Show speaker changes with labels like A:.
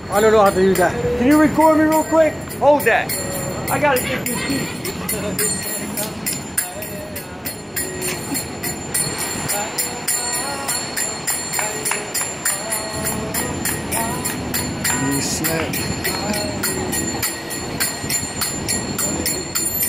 A: I don't know how to do that. Can you record me real quick?
B: Hold that.
A: I gotta get this beat.
C: You snap.